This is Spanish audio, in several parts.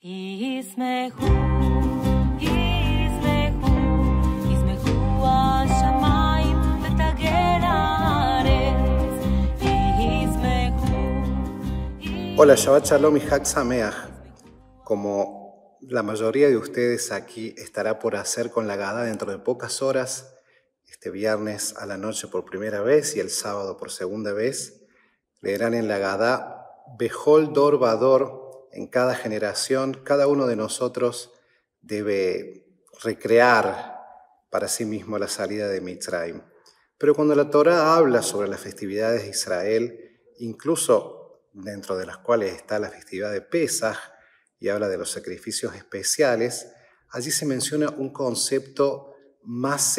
ישמחו, ישמחו, ישמחו השמיים ותגל הארץ, ישמחו. Hola, Shabbat Shalom y Hag Sameach. Como la mayoría de ustedes aquí estará por hacer con la Gadá dentro de pocas horas, este viernes a la noche por primera vez y el sábado por segunda vez, leerán en la Gadá Bejol Dor Vador. En cada generación, cada uno de nosotros debe recrear para sí mismo la salida de Mitzrayim. Pero cuando la Torá habla sobre las festividades de Israel, incluso dentro de las cuales está la festividad de Pesaj, y habla de los sacrificios especiales, allí se menciona un concepto más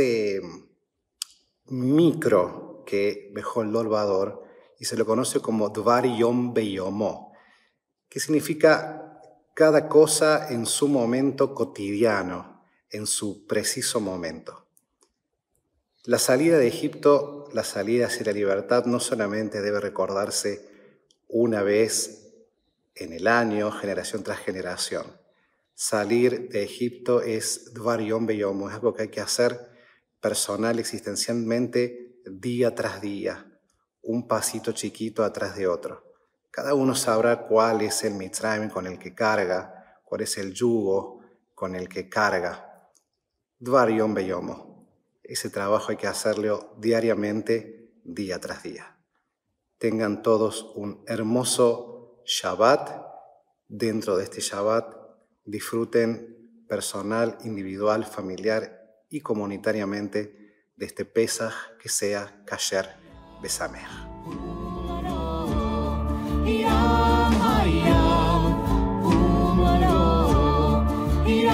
micro que Bejol Dor Vador, y se lo conoce como Dvar Yom Beyomo, que significa cada cosa en su momento cotidiano, en su preciso momento. La salida de Egipto, la salida hacia la libertad, no solamente debe recordarse una vez en el año, generación tras generación. Salir de Egipto es Dvar Yom Beyomo, es algo que hay que hacer personal, existencialmente, día tras día, un pasito chiquito atrás de otro. Cada uno sabrá cuál es el Mitzrayim con el que carga, cuál es el yugo con el que carga. Dvar Yom Beyomo. Ese trabajo hay que hacerlo diariamente, día tras día. Tengan todos un hermoso Shabbat. Dentro de este Shabbat disfruten personal, individual, familiar y comunitariamente de este Pesaj que sea Kasher Besameach. Yam hayam, umaro,